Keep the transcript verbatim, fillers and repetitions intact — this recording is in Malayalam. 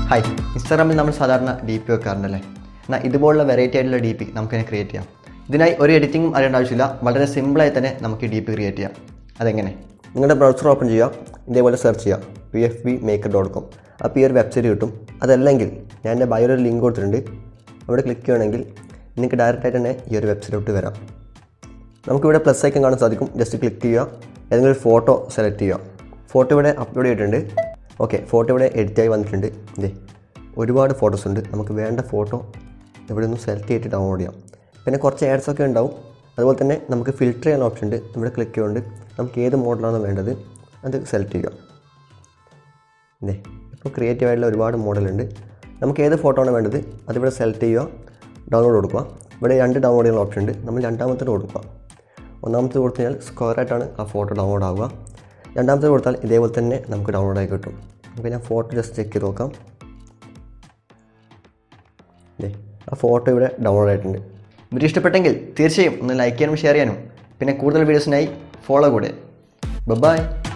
ഹായ്, ഇൻസ്റ്റാഗ്രാമിൽ നമ്മൾ സാധാരണ ഡി പി വെക്കാറുണ്ടല്ലേ. എന്നാൽ ഇതുപോലുള്ള വെറൈറ്റി ആയിട്ടുള്ള ഡി പി നമുക്കിനെ ക്രിയേറ്റ് ചെയ്യാം. ഇതിനായി ഒരു എഡിറ്റിംഗും അറിയേണ്ട ആവശ്യമില്ല. വളരെ സിമ്പിളായി തന്നെ നമുക്ക് ഡി പി ക്രിയേറ്റ് ചെയ്യാം. അതെങ്ങനെ? നിങ്ങളുടെ ബ്രൗസർ ഓപ്പൺ ചെയ്യുക, ഇതേപോലെ സെർച്ച് ചെയ്യുക P F B maker dot com. അപ്പോൾ ഈ ഒരു വെബ്സൈറ്റ് കിട്ടും. അതല്ലെങ്കിൽ ഞാൻ എൻ്റെ ബയോയിൽ ഒരു ലിങ്ക് കൊടുത്തിട്ടുണ്ട്, അവിടെ ക്ലിക്ക് ചെയ്യുകയാണെങ്കിൽ നിങ്ങൾക്ക് ഡയറക്റ്റായിട്ട് തന്നെ ഈ ഒരു വെബ്സൈറ്റിലോട്ട് വരാം. നമുക്കിവിടെ പ്ലസ് ഐക്കൺ കാണാൻ സാധിക്കും. ജസ്റ്റ് ക്ലിക്ക് ചെയ്യുക, ഏതെങ്കിലും ഒരു ഫോട്ടോ സെലക്ട് ചെയ്യുക. ഫോട്ടോ ഇവിടെ അപ്ലോഡ് ചെയ്തിട്ടുണ്ട്. ഓക്കെ, ഫോട്ടോ ഇവിടെ എഡിറ്റായി വന്നിട്ടുണ്ട്. ഇതേ ഒരുപാട് ഫോട്ടോസ് ഉണ്ട്. നമുക്ക് വേണ്ട ഫോട്ടോ ഇവിടെ നിന്ന് സെലക്ട് ചെയ്തിട്ട് ഡൗൺലോഡ് ചെയ്യാം. പിന്നെ കുറച്ച് ആഡ്സൊക്കെ ഉണ്ടാവും. അതുപോലെ തന്നെ നമുക്ക് ഫിൽറ്റർ ചെയ്യാൻ ഓപ്ഷൻ ഉണ്ട്. ഇവിടെ ക്ലിക്ക് ചെയ്യുകൊണ്ട് നമുക്ക് ഏത് മോഡലാണോ വേണ്ടത് അത് സെലക്ട് ചെയ്യുക. ഇതേ ഇപ്പോൾ ക്രിയേറ്റീവ് ആയിട്ടുള്ള ഒരുപാട് മോഡലുണ്ട്. നമുക്ക് ഏത് ഫോട്ടോ ആണ് വേണ്ടത് അതിവിടെ സെലക്ട് ചെയ്യുക, ഡൗൺലോഡ് കൊടുക്കുക. ഇവിടെ രണ്ട് ഡൗൺലോഡ് ചെയ്യാനുള്ള ഓപ്ഷൻ ഉണ്ട്. നമ്മൾ രണ്ടാമത്തെ കൊടുക്കുക. ഒന്നാമത്തെ കൊടുത്തു കഴിഞ്ഞാൽ സ്ക്വയറായിട്ടാണ് ആ ഫോട്ടോ ഡൗൺലോഡ് ആവുക. രണ്ടാമത്തെ കൊടുത്താൽ ഇതേപോലെ തന്നെ നമുക്ക് ഡൗൺലോഡ് ആയി കിട്ടും. അപ്പോൾ ഞാൻ ഫോട്ടോ ജസ്റ്റ് ചെക്ക് ചെയ്ത് നോക്കാം. ഇതേ ആ ഫോട്ടോ ഇവിടെ ഡൗൺലോഡ് ആയിട്ടുണ്ട്. വീഡിയോ ഇഷ്ടപ്പെട്ടെങ്കിൽ തീർച്ചയായും ഒന്ന് ലൈക്ക് ചെയ്യാനും ഷെയർ ചെയ്യാനും പിന്നെ കൂടുതൽ വീഡിയോസിനായി ഫോളോ കൂടെ. ബൈ.